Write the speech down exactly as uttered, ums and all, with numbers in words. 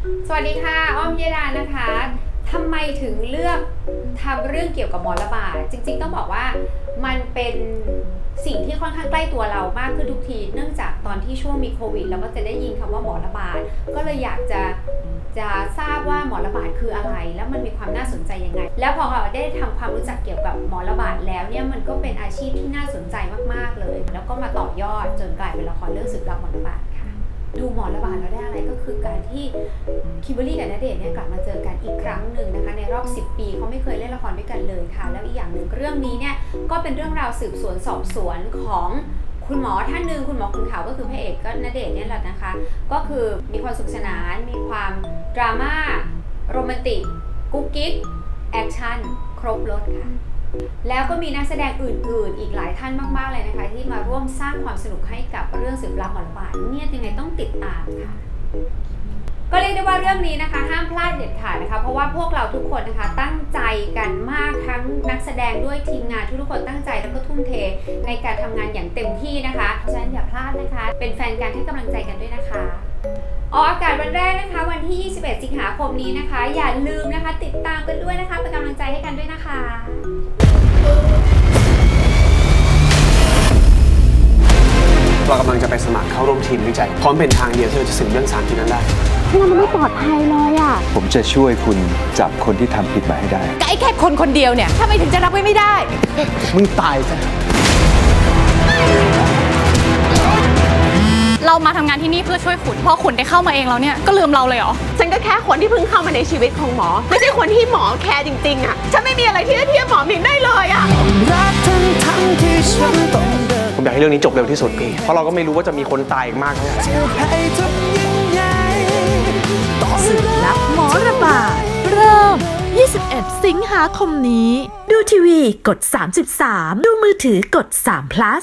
สวัสดีค่ะอ้อมยดานะคะทำไมถึงเลือกทำเรื่องเกี่ยวกับหมอระบาดจริงๆต้องบอกว่ามันเป็นสิ่งที่ค่อนข้างใกล้ตัวเรามากขึ้นทุกทีเนื่องจากตอนที่ช่วงมีโควิดเราก็จะได้ยินคำว่าหมอระบาดก็เลยอยากจะจะทราบว่าหมอระบาดคืออะไรแล้วมันมีความน่าสนใจยังไงแล้วพอเราได้ทำความรู้จักเกี่ยวกับหมอระบาดแล้วเนี่ยมันก็เป็นอาชีพที่น่าสนใจมากๆเลยแล้วก็มาต่อยอดจนกลายเป็นละครเรื่องสืบรับหมอระบาดค่ะดูหมอระบาดแล้วได้อะไรก็คือการที่คิมเบอรรี่กับณเดชน์เนี่ยกลับมาเจอกันอีกครั้งหนึ่งนะคะในรอบสิบปีเขาไม่เคยเล่นละครด้วยกันเลยค่ะแล้วอีกอย่างหนึ่งเรื่องนี้เนี่ยก็เป็นเรื่องราวสืบสวนสอบสวนของคุณหมอท่านหนึ่งคุณหมอขุนเขาก็คือพระเอกก็ณเดชน์เนี่ยแหละนะคะก็คือมีความสุขสนานมีความดราม่าโรแมนติกกุ๊กกิ๊กแอคชั่นครบรถค่ะแล้วก็มีนักแสดงอื่นๆอีกหลายท่านมากๆเลยนะคะที่มาร่วมสร้างความสนุกให้กับเรื่องสืบรับหมอระบาดเนี่ยยังไงต้องติดตามค่ะก็เรียกได้ว่าเรื่องนี้นะคะห้ามพลาดเด็ดขาดนะคะเพราะว่าพวกเราทุกคนนะคะตั้งใจกันมากทั้งนักแสดงด้วยทีมงานทุกคนตั้งใจแล้วก็ทุ่มเทในการทำงานอย่างเต็มที่นะคะเพราะฉะนั้นอย่าพลาดนะคะเป็นแฟนกันให้กำลังใจกันด้วยนะคะออกอากาศวันแรกนะคะวันที่ยี่สิบเอ็ดสิงหาคมนี้นะคะอย่าลืมนะคะติดตามกันด้วยนะคะเป็นกำลังใจให้กันด้วยนะคะเรากำลังจะไปสมัครเข้าร่วมทีมวิจัยพร้อมเป็นทางเดียวที่เราจะสืบเรื่องสารที่นั้นได้ที่นั่นมันไม่ปลอดภัยเลยอ่ะผมจะช่วยคุณจับคนที่ทำผิดมาให้ได้ไอ้แค่คนคนเดียวเนี่ยทำไมถึงจะรับไว้ไม่ได้มึงตายซะเรามาทำงานที่นี่เพื่อช่วยขุนพอขุนได้เข้ามาเองแล้วเนี่ยก็ลืมเราเลยเหรอฉันก็แค่คนที่เพิ่งเข้ามาในชีวิตของหมอไม่ใช่คนที่หมอแคร์จริงๆอ่ะฉันไม่มีอะไรที่จะเทียบหมอหมิงได้เลยอ่ะผมอยากให้เรื่องนี้จบเร็วที่สุดพี่เพราะเราก็ไม่รู้ว่าจะมีคนตายอีกมากเท่าไหร่สืบลับหมอระบาดเริ่มยี่สิบเอ็ดสิงหาคมนี้ดูทีวีกดสามสิบสามดูมือถือกดสาม plus